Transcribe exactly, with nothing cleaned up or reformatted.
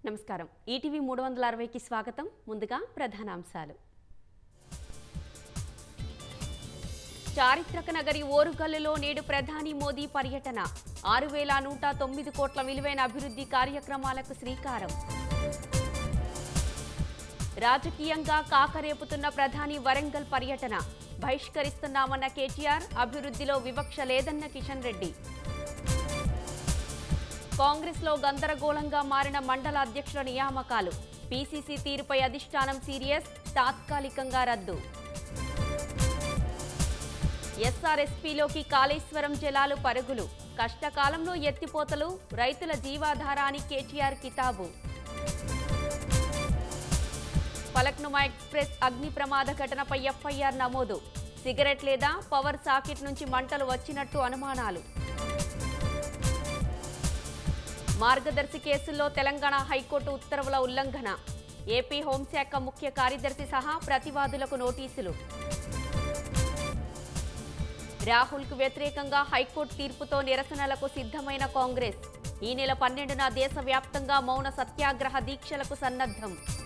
నమస్కారం ఈటీవీ మూడు వందల అరవై కి స్వాగతం ముందుగా ప్రధానాంశాలు చారిత్రక నగరి ఓరుగల్లులో నేడు ప్రధాని మోదీ పర్యటన ఆరు వేల నూట తొమ్మిది కోట్ల విలువైన అభివృద్ధి కార్యక్రమాలకు శ్రీకారం రాజకీయంగా కాకరేపుతున్న ప్రధాని వరంగల్ పర్యటన బహిష్కరిస్తున్నామన్న కేటీఆర్ అభివృద్ధిలో వివక్ష లేదన్న కిషన్ రెడ్డి కాంగ్రెస్ లో గందరగోళంగా మారిన మండల అధ్యక్షుల నియామకాలు పీసీసీ తీరుపై అధిష్టానం సీరియస్ తాత్కాలికంగా రద్దు ఎస్ఆర్ఎస్పీలోకి కాళేశ్వరం జలాలు పరుగులు కష్టకాలంలో ఎత్తిపోతలు రైతుల జీవాధారాన్ని కేటీఆర్ కితాబు ఫలక్నుమా ఎక్స్ప్రెస్ అగ్ని ప్రమాద ఘటనపై ఎఫ్ఐఆర్ నమోదు సిగరెట్ లేదా పవర్ సాకెట్ నుంచి మంటలు వచ్చినట్టు అనుమానాలు మార్గదర్శి కేసుల్లో తెలంగాణ హైకోర్టు ఉత్తర్వుల ఉల్లంఘన ఏపీ హోంశాఖ ముఖ్య కార్యదర్శి సహా ప్రతివాదులకు నోటీసులు రాహుల్కు వ్యతిరేకంగా హైకోర్టు తీర్పుతో నిరసనలకు సిద్ధమైన కాంగ్రెస్ ఈ నెల పన్నెండున దేశవ్యాప్తంగా మౌన సత్యాగ్రహ దీక్షలకు సన్నద్ధం